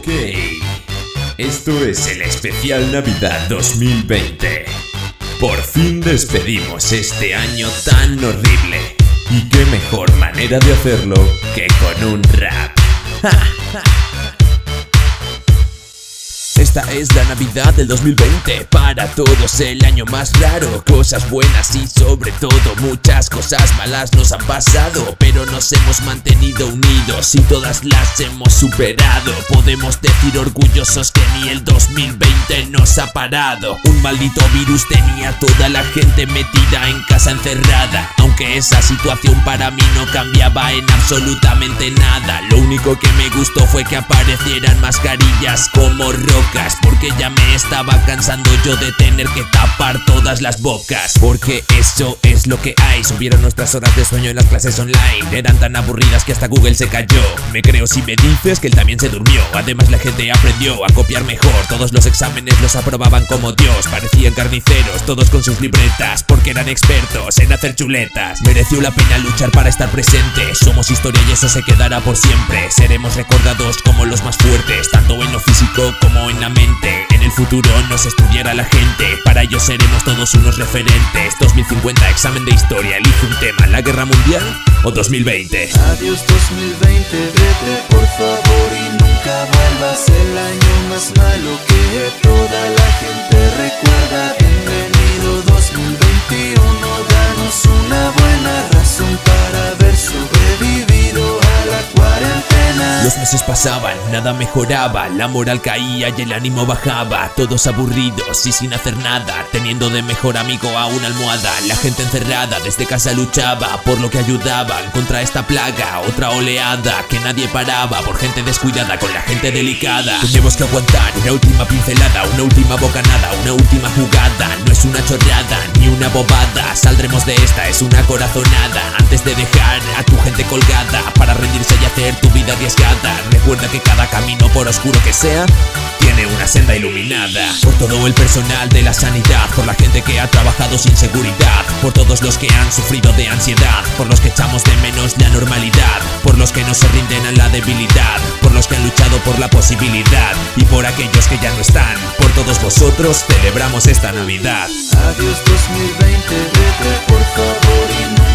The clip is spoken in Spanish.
Ok, esto es el especial Navidad 2020. Por fin despedimos este año tan horrible. Y qué mejor manera de hacerlo que con un rap. Esta es la Navidad del 2020, para todos el año más raro. Cosas buenas y sobre todo muchas cosas malas nos han pasado, pero nos hemos mantenido unidos y todas las hemos superado. Podemos decir orgullosos que ni el 2020 nos ha parado. Un maldito virus tenía toda la gente metida en casa encerrada, aunque esa situación para mí no cambiaba en absolutamente nada. Lo único que me gustó fue que aparecieran mascarillas como rocas, porque ya me estaba cansando yo de tener que tapar todas las bocas. Porque eso es lo que hay. Subieron nuestras horas de sueño en las clases online. Eran tan aburridas que hasta Google se cayó. Me creo si me dices que él también se durmió. Además la gente aprendió a copiar mejor. Todos los exámenes los aprobaban como Dios. Parecían carniceros, todos con sus libretas, porque eran expertos en hacer chuletas. Mereció la pena luchar para estar presentes. Somos historia y eso se quedará por siempre. Seremos recordados como los más fuertes, tanto en lo físico como en la mente. En el futuro nos estudiará la gente, para ello seremos todos unos referentes. 2050, examen de historia, elige un tema: ¿la guerra mundial o 2020? Adiós 2020, vete por favor y nunca vuelvas. El año más malo que toda la gente recuerda. Bienvenido 2021, danos una buena razón para haber sobrevivido a la cuarentena. Los meses pasaban, nada mejoraba, la moral caía y el ánimo bajaba. Todos aburridos y sin hacer nada, teniendo de mejor amigo a una almohada. La gente encerrada desde casa luchaba por lo que ayudaban contra esta plaga. Otra oleada que nadie paraba por gente descuidada con la gente delicada. Tenemos que aguantar una última pincelada, una última bocanada, una última jugada. No es una chorrada ni una bobada, saldremos de esta, es una corazonada. Antes de dejar a tu gente colgada para rendirse y hacer tu vida arriesgada, recuerda que cada camino, por oscuro que sea, tiene una senda iluminada. Por todo el personal de la sanidad, por la gente que ha trabajado sin seguridad, por todos los que han sufrido de ansiedad, por los que echamos de menos la normalidad, por los que no se rinden a la debilidad, por los que han luchado por la posibilidad y por aquellos que ya no están. Por todos vosotros celebramos esta Navidad. Adiós 2020, vete por favor y no